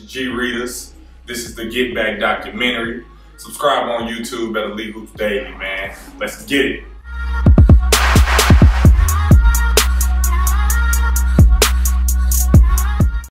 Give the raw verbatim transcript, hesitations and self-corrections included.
is G.REDUS. This is the Get Back documentary. Subscribe on YouTube at Elite Hoops Daily, man. Let's get it.